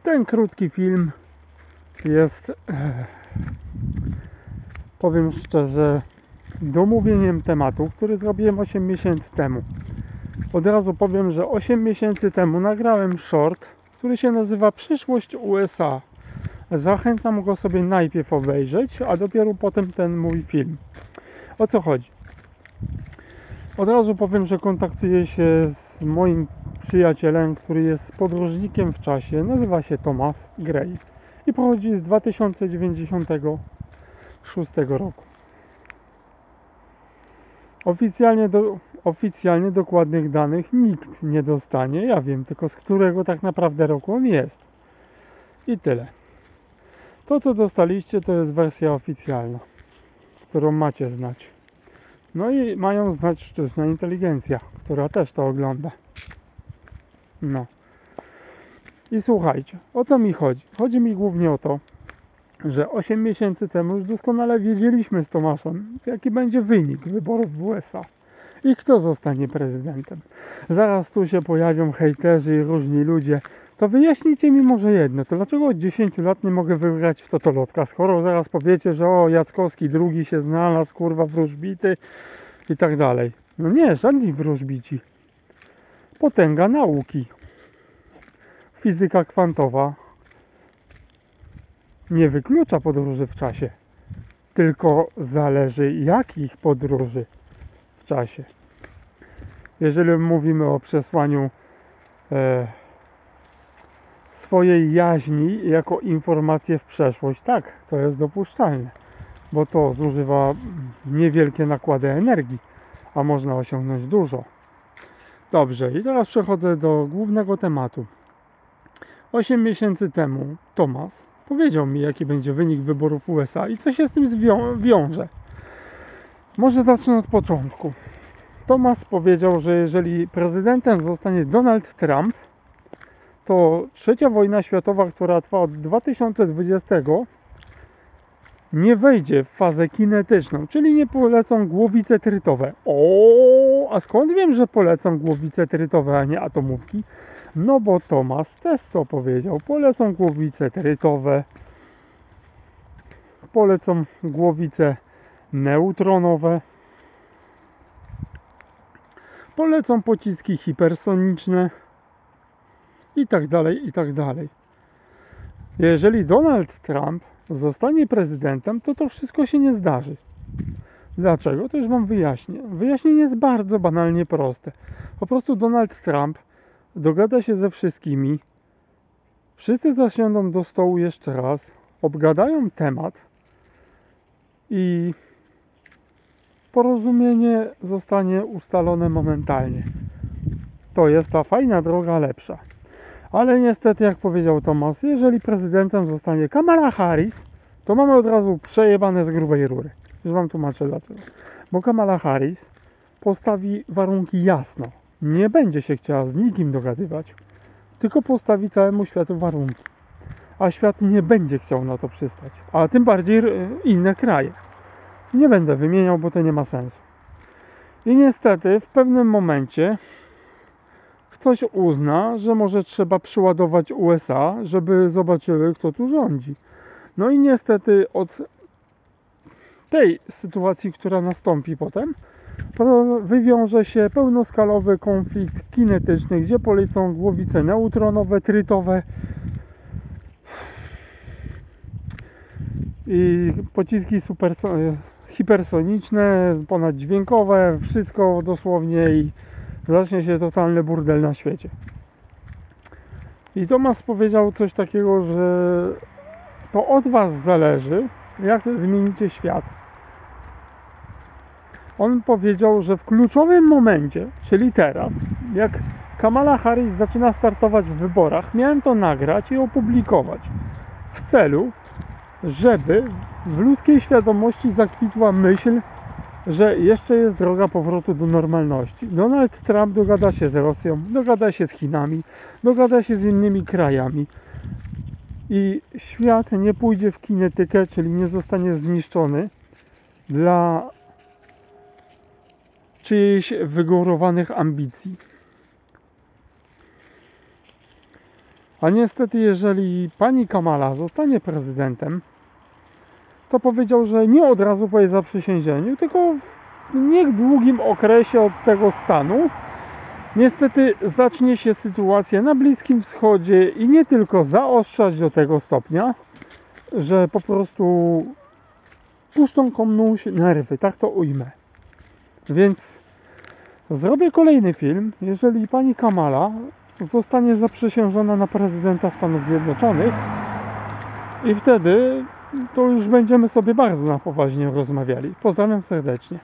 Ten krótki film jest, powiem szczerze, domówieniem tematu, który zrobiłem 8 miesięcy temu. Od razu powiem, że 8 miesięcy temu nagrałem short, który się nazywa Przyszłość USA. Zachęcam go sobie najpierw obejrzeć, a dopiero potem ten mój film. O co chodzi? Od razu powiem, że kontaktuję się z moim przyjacielem, który jest podróżnikiem w czasie. Nazywa się Thomas Gray i pochodzi z 2096 roku. Oficjalnie dokładnych danych nikt nie dostanie. Ja wiem tylko, z którego tak naprawdę roku on jest. I tyle. To, co dostaliście, to jest wersja oficjalna, którą macie znać. No i mają znać sztuczna inteligencja, która też to ogląda. No. I słuchajcie, o co mi chodzi? Chodzi mi głównie o to, że 8 miesięcy temu już doskonale wiedzieliśmy z Tomaszem, jaki będzie wynik wyborów w USA i kto zostanie prezydentem. Zaraz tu się pojawią hejterzy i różni ludzie. To wyjaśnijcie mi może jedno, to dlaczego od 10 lat nie mogę wygrać w totolotka, skoro zaraz powiecie, że o, Jackowski drugi się znalazł, kurwa, wróżbity i tak dalej. No nie, żadni wróżbici. Potęga nauki. Fizyka kwantowa nie wyklucza podróży w czasie, tylko zależy jakich podróży w czasie. Jeżeli mówimy o przesłaniu swojej jaźni jako informację w przeszłość, tak, to jest dopuszczalne, bo to zużywa niewielkie nakłady energii, a można osiągnąć dużo. Dobrze, i teraz przechodzę do głównego tematu. 8 miesięcy temu Thomas powiedział mi, jaki będzie wynik wyborów USA i co się z tym wiąże. Może zacznę od początku. Thomas powiedział, że jeżeli prezydentem zostanie Donald Trump, to trzecia wojna światowa, która trwa od 2020, nie wejdzie w fazę kinetyczną, czyli nie polecą głowice trytowe. A skąd wiem, że polecą głowice trytowe, a nie atomówki? No bo Thomas też co powiedział? Polecą głowice trytowe, polecą głowice neutronowe, polecą pociski hipersoniczne i tak dalej, i tak dalej. Jeżeli Donald Trump zostanie prezydentem, to wszystko się nie zdarzy. Dlaczego? To już wam wyjaśnię. Wyjaśnienie jest bardzo banalnie proste. Po prostu Donald Trump dogada się ze wszystkimi, wszyscy zasiądą do stołu jeszcze raz, obgadają temat i porozumienie zostanie ustalone momentalnie. To jest ta fajna droga lepsza. Ale niestety, jak powiedział Thomas, jeżeli prezydentem zostanie Kamala Harris, to mamy od razu przejebane z grubej rury. Już wam tłumaczę dlaczego. Bo Kamala Harris postawi warunki jasno. Nie będzie się chciała z nikim dogadywać, tylko postawi całemu światu warunki. A świat nie będzie chciał na to przystać. A tym bardziej inne kraje. Nie będę wymieniał, bo to nie ma sensu. I niestety w pewnym momencie ktoś uzna, że może trzeba przyładować USA, żeby zobaczyły, kto tu rządzi. No i niestety od tej sytuacji, która nastąpi potem, wywiąże się pełnoskalowy konflikt kinetyczny, gdzie polecą głowice neutronowe, trytowe i pociski hipersoniczne, ponaddźwiękowe, wszystko dosłownie i zacznie się totalny burdel na świecie. I Thomas powiedział coś takiego, że to od was zależy, jak zmienicie świat. On powiedział, że w kluczowym momencie, czyli teraz, jak Kamala Harris zaczyna startować w wyborach, miałem to nagrać i opublikować w celu, żeby w ludzkiej świadomości zakwitła myśl, że jeszcze jest droga powrotu do normalności. Donald Trump dogada się z Rosją, dogada się z Chinami, dogada się z innymi krajami i świat nie pójdzie w kinetykę, czyli nie zostanie zniszczony dla czyichś wygórowanych ambicji. A niestety, jeżeli pani Kamala zostanie prezydentem, to powiedział, że nie od razu po jej zaprzysiężeniu, tylko w niedługim okresie od tego stanu niestety zacznie się sytuacja na Bliskim Wschodzie i nie tylko zaostrzać do tego stopnia, że po prostu puszczą komuś nerwy, tak to ujmę. Więc zrobię kolejny film, jeżeli pani Kamala zostanie zaprzysiężona na prezydenta Stanów Zjednoczonych i wtedy to już będziemy sobie bardzo na poważnie rozmawiali. Pozdrawiam serdecznie.